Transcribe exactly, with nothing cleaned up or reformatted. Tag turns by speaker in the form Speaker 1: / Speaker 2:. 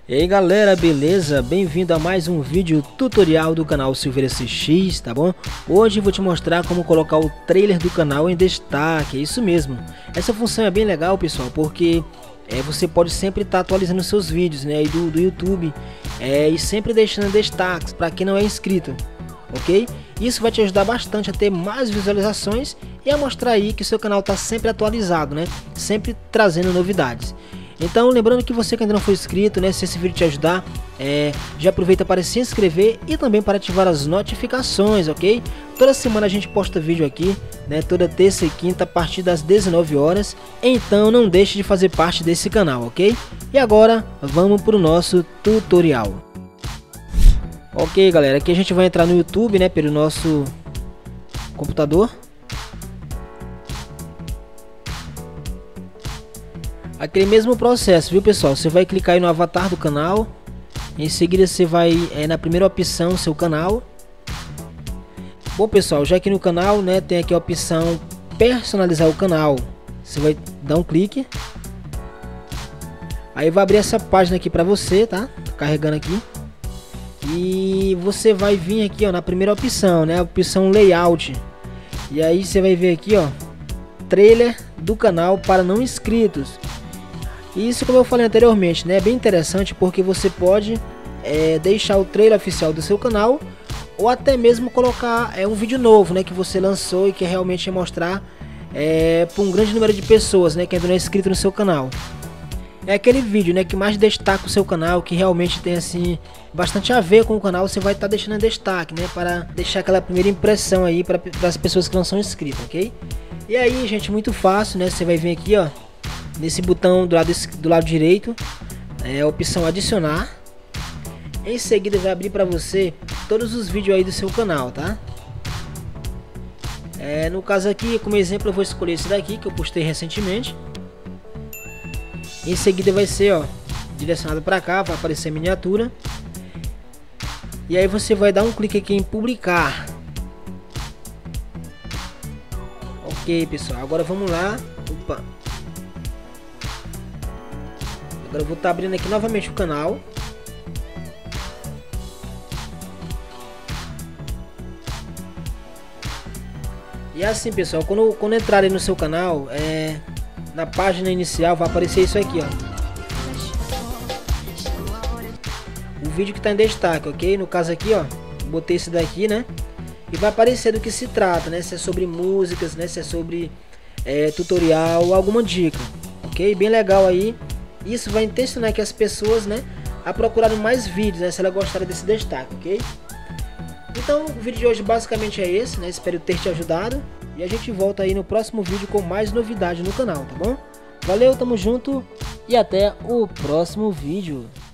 Speaker 1: E aí galera, beleza? Bem-vindo a mais um vídeo tutorial do canal Silveira C X, tá bom? Hoje eu vou te mostrar como colocar o trailer do canal em destaque, é isso mesmo. Essa função é bem legal, pessoal, porque é, você pode sempre estar tá atualizando seus vídeos, né, aí do, do YouTube é, e sempre deixando destaques para quem não é inscrito, ok? Isso vai te ajudar bastante a ter mais visualizações e a mostrar aí que o seu canal está sempre atualizado, né? Sempre trazendo novidades. Então, lembrando que você que ainda não foi inscrito, né, se esse vídeo te ajudar, é, já aproveita para se inscrever e também para ativar as notificações, ok? Toda semana a gente posta vídeo aqui, né, toda terça e quinta a partir das dezenove horas, então não deixe de fazer parte desse canal, ok? E agora, vamos para o nosso tutorial. Ok, galera, aqui a gente vai entrar no YouTube, né, pelo nosso computador. Aquele mesmo processo, viu, pessoal? Você vai clicar aí no avatar do canal. Em seguida você vai é, na primeira opção, seu canal. Bom, pessoal, já aqui no canal, né, tem aqui a opção personalizar o canal. Você vai dar um clique. Aí vai abrir essa página aqui pra você, tá? Tô carregando aqui. E você vai vir aqui, ó, na primeira opção, né, a opção layout. E aí você vai ver aqui, ó, trailer do canal para não inscritos. Isso, como eu falei anteriormente, né, é bem interessante porque você pode é, deixar o trailer oficial do seu canal ou até mesmo colocar é, um vídeo novo, né, que você lançou e que realmente é mostrar é, para um grande número de pessoas, né, que ainda não é inscrito no seu canal. É aquele vídeo, né, que mais destaca o seu canal, que realmente tem assim bastante a ver com o canal. Você vai estar tá deixando em destaque, né, para deixar aquela primeira impressão aí para as pessoas que não são inscritas, ok? E aí, gente, muito fácil, né? Você vai vir aqui, ó, nesse botão do lado, do lado direito, é a opção adicionar. Em seguida vai abrir para você todos os vídeos aí do seu canal, tá? É, no caso aqui, como exemplo, eu vou escolher esse daqui que eu postei recentemente. Em seguida vai ser, ó, direcionado para cá, vai aparecer a miniatura. E aí você vai dar um clique aqui em publicar. Ok, pessoal, agora vamos lá. Opa. Agora eu vou estar abrindo aqui novamente o canal. E assim, pessoal, quando, quando entrarem no seu canal, é, na página inicial vai aparecer isso aqui, ó, o vídeo que está em destaque, ok? No caso aqui, ó, botei esse daqui, né? E vai aparecer do que se trata, né? Se é sobre músicas, né? Se é sobre é, tutorial, alguma dica, ok? Bem legal aí. Isso vai intencionar que as pessoas, né, a procurarem mais vídeos, né, se ela gostar desse destaque, ok? Então o vídeo de hoje basicamente é esse, né? Espero ter te ajudado. E a gente volta aí no próximo vídeo com mais novidade no canal, tá bom? Valeu, tamo junto e até o próximo vídeo.